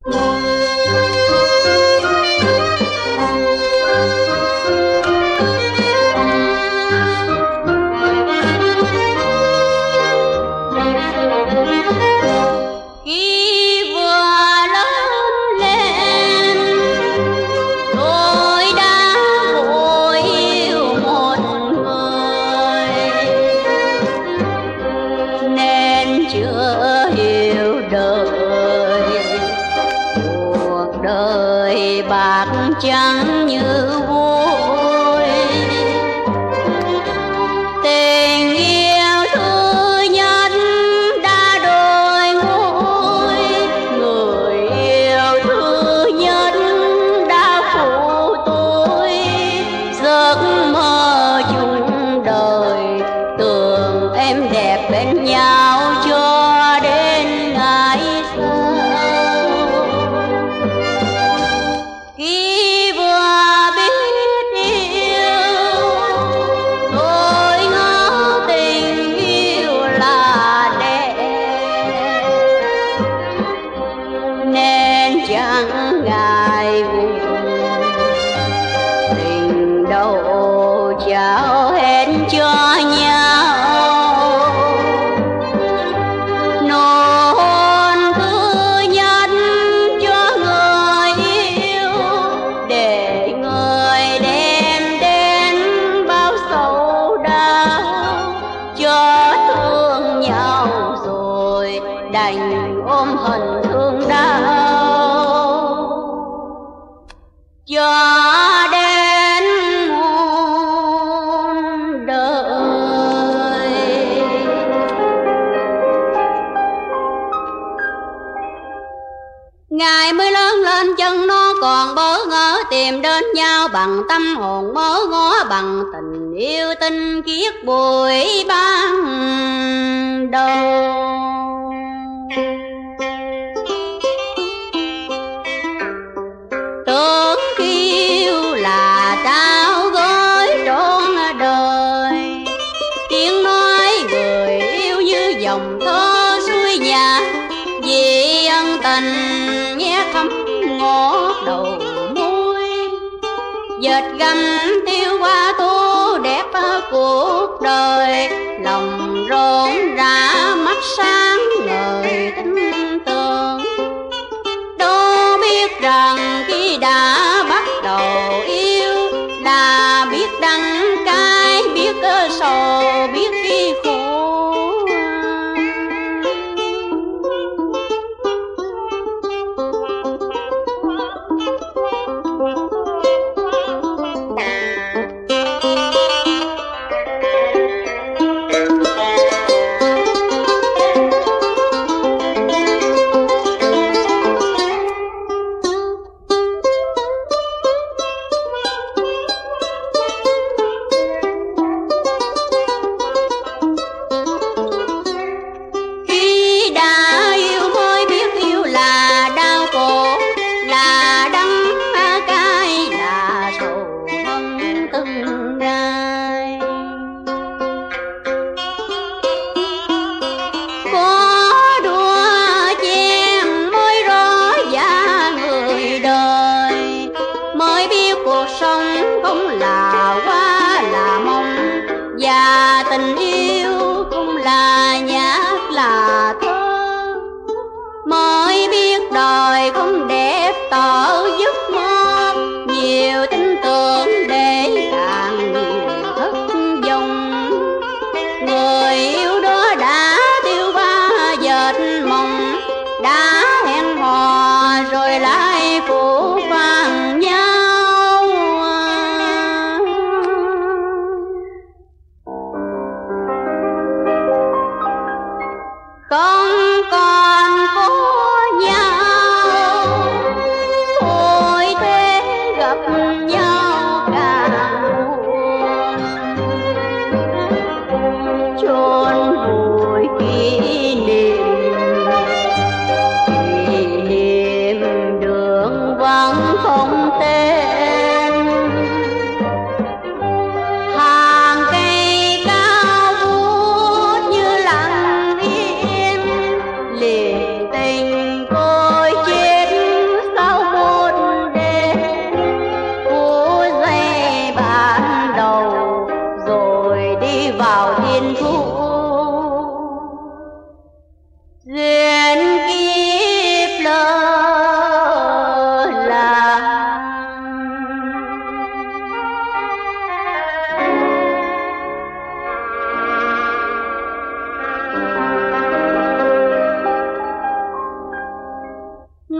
Chẳng như vui tình yêu thứ nhất đã đôi ngôi, người yêu thứ nhất đã phụ tôi giấc mơ chung đời, tưởng em đẹp bên nhau cho đến ngày sau. Chẳng ngại buồn tình đâu trao hết cho nhau, nụ hôn thứ nhất cho người yêu để người đem đến bao sầu đau, cho thương nhau rồi đành ôm hận thương đau cho đến muôn đời. Ngày mới lớn lên chân nó còn bỡ ngỡ, tìm đến nhau bằng tâm hồn mơ ngó, bằng tình yêu tinh khiết buổi ban đầu. Tưởng yêu là trao gối trọn đời, tiếng nói người yêu như dòng thơ xuôi nhạt, vì ân tình nghe thấm ngọt đầu môi, dệt gấm tiêu qua thu đẹp cuộc đời, lòng rộn rã mắt sáng ngời tin tưởng. Đâu biết rằng khi đã bắt đầu yêu là biết đắng cay, biết sầu, biết khi khổ.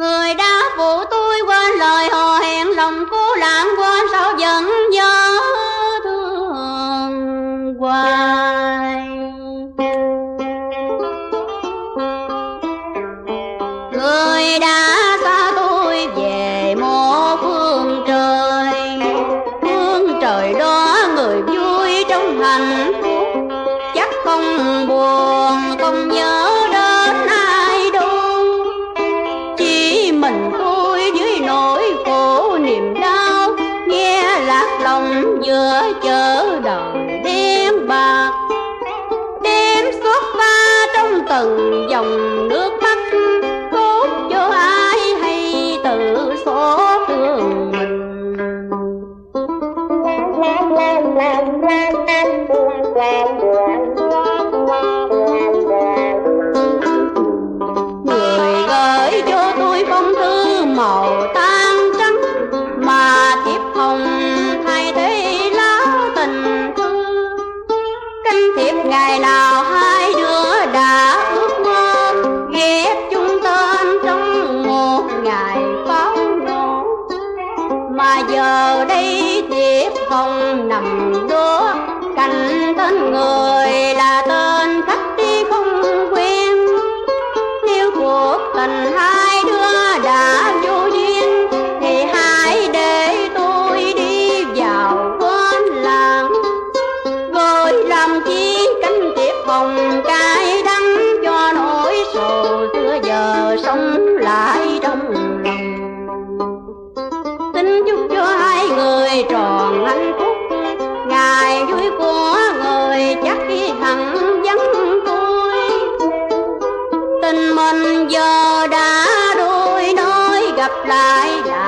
Người đã phụ tôi quên lời hò hẹn, lòng cố lãng quên sao vẫn nhớ thương hoài. Người đã xa tôi về một phương trời đó người vui trong hạnh phúc, chắc không buồn không nhớ đến ai đâu. Chỉ mình tôi dưới nỗi khổ niềm đau, nghe lạc lòng giữa chợ đời đen bạc. Đêm xót xa trong từng dòng nước mắt, tốt cho ai hay tự xót thương mình. Người gửi cho tôi phong thư màu tan trắng, mà thiếp hồng thay thế lá tình thư. Canh thiếp ngày nào hai đứa đã ước mơ, ghép chung tên trong một ngày pháo nổ. Mà giờ đây thiếp hồng nằm đó, cạnh tên người là tên khách đi không quen. Nếu cuộc tình hai đứa đã vô duyên, thì hãy để tôi đi vào quên làng. Rồi làm chi cánh thiệp hồng cay đắng, cho nỗi sầu xưa giờ sống lại trong lòng. Xin chúc cho hai người tròn hạnh phúc, ngày vui của người chắc khi hẳn vắng tôi. Tình mình giờ đã đôi nói gặp lại.